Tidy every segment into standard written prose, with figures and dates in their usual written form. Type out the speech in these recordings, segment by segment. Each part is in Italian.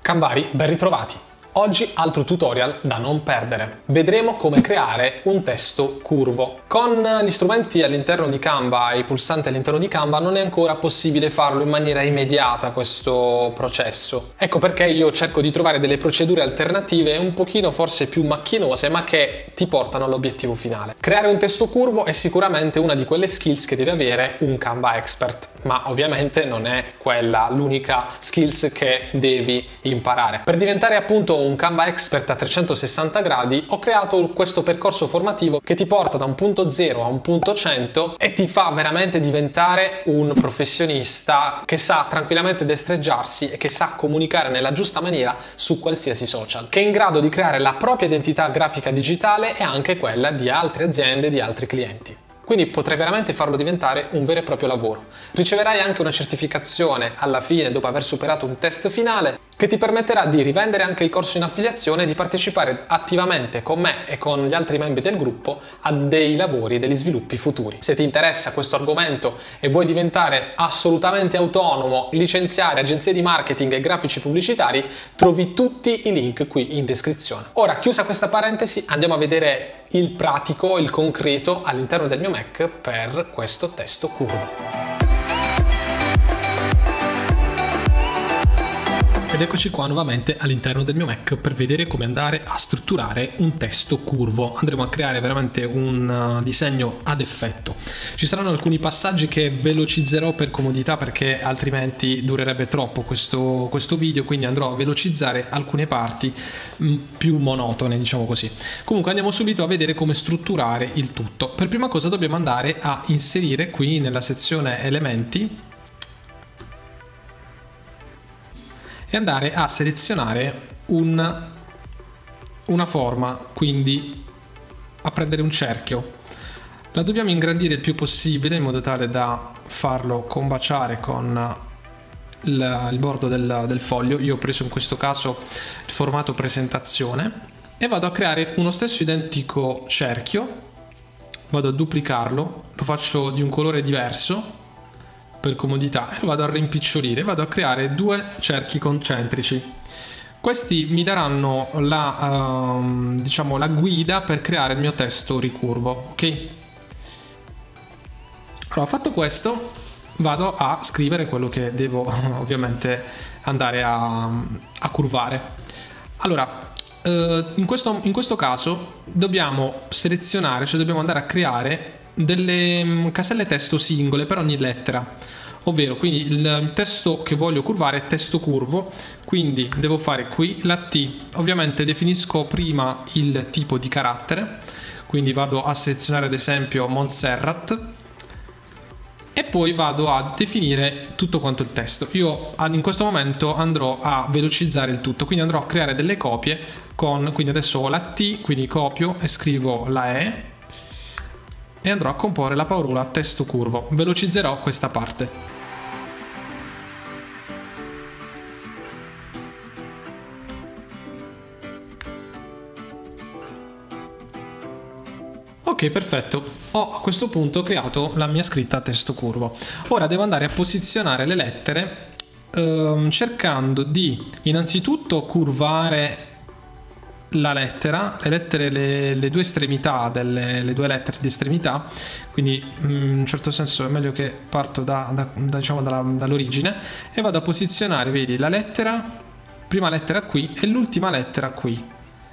Cambari, ben ritrovati! Oggi altro tutorial da non perdere. Vedremo come creare un testo curvo. Con gli strumenti all'interno di Canva e i pulsanti all'interno di Canva non è ancora possibile farlo in maniera immediata questo processo. Ecco perché io cerco di trovare delle procedure alternative un pochino forse più macchinose ma che ti portano all'obiettivo finale. Creare un testo curvo è sicuramente una di quelle skills che deve avere un Canva expert, ma ovviamente non è quella l'unica skills che devi imparare. Per diventare appunto un Canva expert a 360 gradi ho creato questo percorso formativo che ti porta da un punto 0 a un punto 100 e ti fa veramente diventare un professionista che sa tranquillamente destreggiarsi e che sa comunicare nella giusta maniera su qualsiasi social, che è in grado di creare la propria identità grafica digitale e anche quella di altre aziende, di altri clienti. Quindi potrai veramente farlo diventare un vero e proprio lavoro. Riceverai anche una certificazione alla fine, dopo aver superato un test finale, che ti permetterà di rivendere anche il corso in affiliazione e di partecipare attivamente con me e con gli altri membri del gruppo a dei lavori e degli sviluppi futuri. Se ti interessa questo argomento e vuoi diventare assolutamente autonomo, licenziare agenzie di marketing e grafici pubblicitari, trovi tutti i link qui in descrizione. Ora, chiusa questa parentesi, andiamo a vedere il pratico, il concreto all'interno del mio Mac per questo testo curvo. Ed eccoci qua nuovamente all'interno del mio Mac per vedere come andare a strutturare un testo curvo. Andremo a creare veramente un disegno ad effetto. Ci saranno alcuni passaggi che velocizzerò per comodità perché altrimenti durerebbe troppo questo video, quindi andrò a velocizzare alcune parti più monotone, diciamo così. Comunque andiamo subito a vedere come strutturare il tutto. Per prima cosa dobbiamo andare a inserire qui nella sezione elementi e andare a selezionare una forma, quindi a prendere un cerchio. La dobbiamo ingrandire il più possibile in modo tale da farlo combaciare con il bordo del foglio. Io ho preso in questo caso il formato presentazione e vado a creare uno stesso identico cerchio, vado a duplicarlo, lo faccio di un colore diverso per comodità e lo vado a rimpicciolire, vado a creare due cerchi concentrici. Questi mi daranno la guida per creare il mio testo ricurvo, ok? Allora, fatto questo, vado a scrivere quello che devo ovviamente andare a curvare. Allora, in questo caso dobbiamo selezionare, cioè dobbiamo andare a creare delle caselle testo singole per ogni lettera, ovvero quindi il testo che voglio curvare è testo curvo, quindi devo fare qui la T. Ovviamente definisco prima il tipo di carattere, quindi vado a selezionare ad esempio Montserrat e poi vado a definire tutto quanto il testo. Io in questo momento andrò a velocizzare il tutto, quindi andrò a creare delle copie quindi adesso ho la T, quindi copio e scrivo la E e andrò a comporre la parola testo curvo. Velocizzerò questa parte. Ok, perfetto. Ho a questo punto creato la mia scritta testo curvo. Ora devo andare a posizionare le lettere cercando di innanzitutto curvare la lettera, le due estremità le due lettere di estremità, quindi in un certo senso è meglio che parto dall'origine e vado a posizionare, vedi, prima lettera qui e l'ultima lettera qui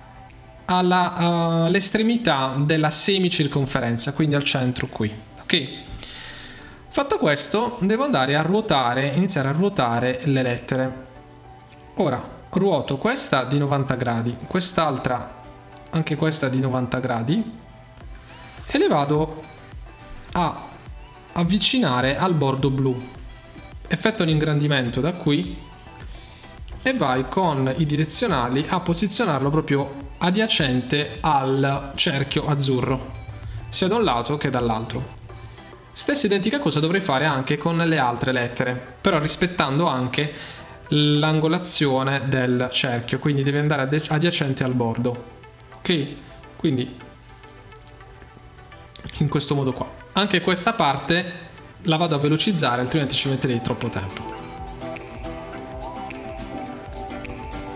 all'estremità della semicirconferenza, quindi al centro qui, ok? Fatto questo devo andare a iniziare a ruotare le lettere. Ora ruoto questa di 90 gradi, quest'altra anche questa di 90 gradi e le vado a avvicinare al bordo blu. Effetto un ingrandimento da qui e vai con i direzionali a posizionarlo proprio adiacente al cerchio azzurro, sia da un lato che dall'altro. Stessa identica cosa dovrei fare anche con le altre lettere, però rispettando anche l'angolazione del cerchio, quindi deve andare adiacente al bordo, ok? Quindi in questo modo qua. Anche questa parte la vado a velocizzare, altrimenti ci metterei troppo tempo.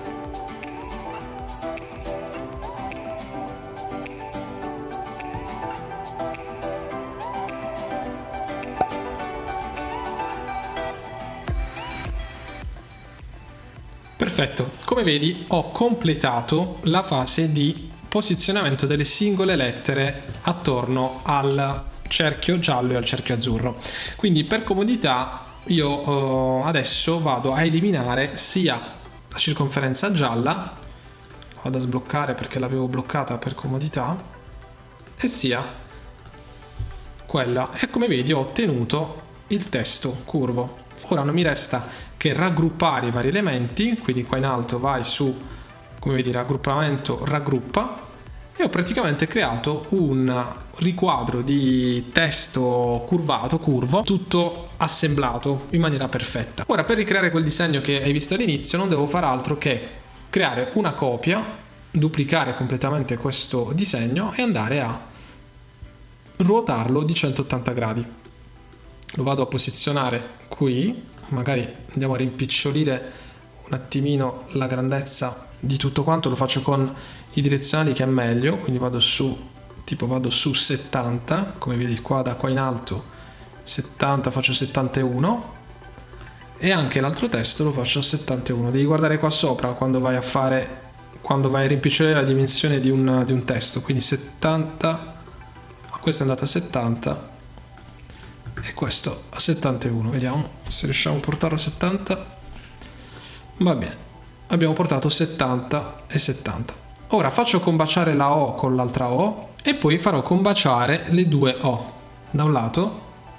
Perfetto, come vedi ho completato la fase di posizionamento delle singole lettere attorno al cerchio giallo e al cerchio azzurro. Quindi per comodità io adesso vado a eliminare sia la circonferenza gialla, la vado a sbloccare perché l'avevo bloccata per comodità, e sia quella, e come vedi ho ottenuto il testo curvo. Ora non mi resta che raggruppare i vari elementi, quindi qua in alto vai su, come vedi, raggruppamento, raggruppa, e ho praticamente creato un riquadro di testo curvato, curvo, tutto assemblato in maniera perfetta. Ora per ricreare quel disegno che hai visto all'inizio non devo fare altro che creare una copia, duplicare completamente questo disegno e andare a ruotarlo di 180 gradi. Lo vado a posizionare qui, magari andiamo a rimpicciolire un attimino la grandezza di tutto quanto, lo faccio con i direzionali che è meglio, quindi vado su, tipo vado su 70, come vedi qua, da qua in alto 70, faccio 71, e anche l'altro testo lo faccio a 71. Devi guardare qua sopra quando vai a fare, quando vai a rimpicciolire la dimensione di un testo, quindi 70, questo è andato a 70 e questo a 71. Vediamo se riusciamo a portarlo a 70. Va bene, abbiamo portato 70 e 70. Ora faccio combaciare la O con l'altra O e poi farò combaciare le due O. Da un lato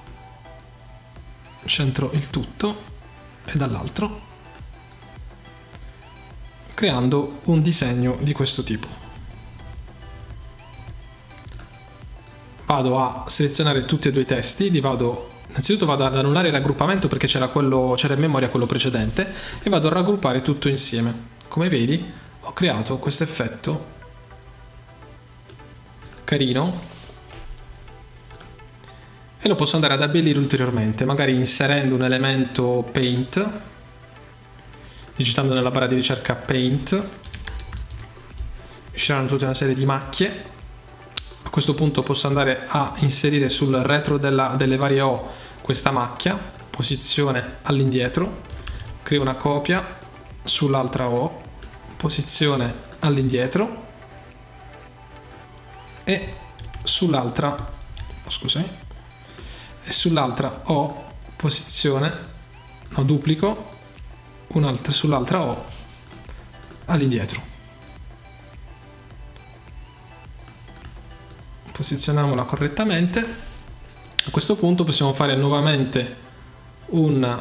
centro il tutto e dall'altro, creando un disegno di questo tipo. Vado a selezionare tutti e due i testi, innanzitutto vado ad annullare il raggruppamento perché c'era in memoria quello precedente, e vado a raggruppare tutto insieme. Come vedi ho creato questo effetto carino e lo posso andare ad abbellire ulteriormente, magari inserendo un elemento paint, digitando nella barra di ricerca paint, usciranno tutta una serie di macchie. A questo punto posso andare a inserire sul retro delle varie O questa macchia, posizione all'indietro, creo una copia sull'altra O, posizione all'indietro, e sull'altra O, posizione, no, duplico, un'altra sull'altra O all'indietro. Posizioniamola correttamente. A questo punto possiamo fare nuovamente non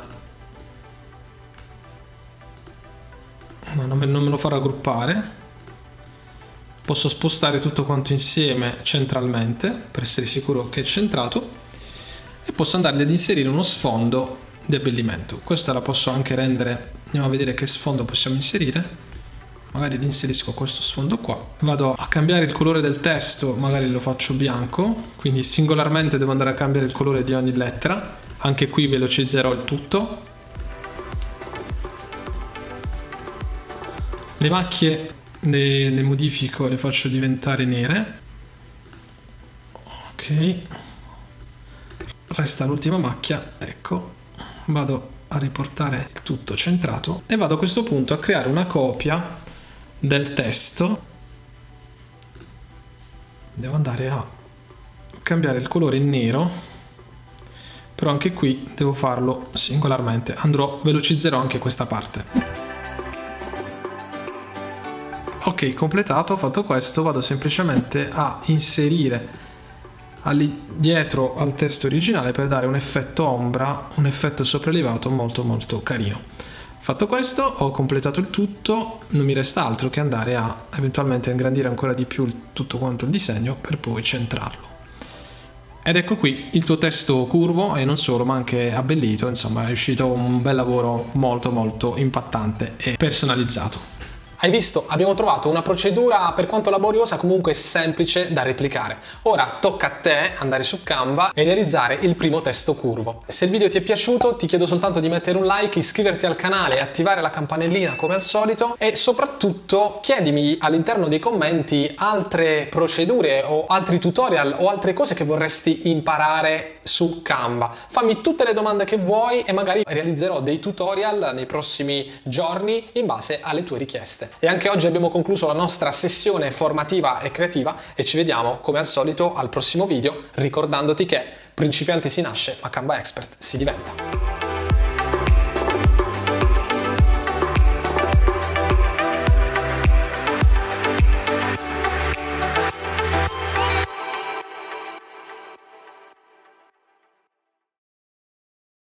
me lo fa raggruppare, posso spostare tutto quanto insieme centralmente per essere sicuro che è centrato, e posso andargli ad inserire uno sfondo di abbellimento. Questa la posso anche rendere, andiamo a vedere che sfondo possiamo inserire. Magari inserisco questo sfondo qua, vado a cambiare il colore del testo, magari lo faccio bianco, quindi singolarmente devo andare a cambiare il colore di ogni lettera. Anche qui velocizzerò il tutto. Le macchie le modifico, le faccio diventare nere. Ok, resta l'ultima macchia, ecco. Vado a riportare il tutto centrato e vado a questo punto a creare una copia del testo. Devo andare a cambiare il colore in nero, però anche qui devo farlo singolarmente. Velocizzerò anche questa parte. Ok, completato, fatto questo, vado semplicemente a inserire dietro al testo originale per dare un effetto ombra, un effetto sopraelevato molto carino. Fatto questo, ho completato il tutto, non mi resta altro che andare a eventualmente ingrandire ancora di più tutto quanto il disegno per poi centrarlo. Ed ecco qui il tuo testo curvo, e non solo, ma anche abbellito. Insomma, è uscito un bel lavoro molto impattante e personalizzato. Hai visto? Abbiamo trovato una procedura per quanto laboriosa comunque semplice da replicare. Ora tocca a te andare su Canva e realizzare il primo testo curvo. Se il video ti è piaciuto ti chiedo soltanto di mettere un like, iscriverti al canale, attivare la campanellina come al solito, e soprattutto chiedimi all'interno dei commenti altre procedure o altri tutorial o altre cose che vorresti imparare su Canva. Fammi tutte le domande che vuoi e magari realizzerò dei tutorial nei prossimi giorni in base alle tue richieste. E anche oggi abbiamo concluso la nostra sessione formativa e creativa e ci vediamo come al solito al prossimo video, ricordandoti che principianti si nasce, ma Canva Expert si diventa.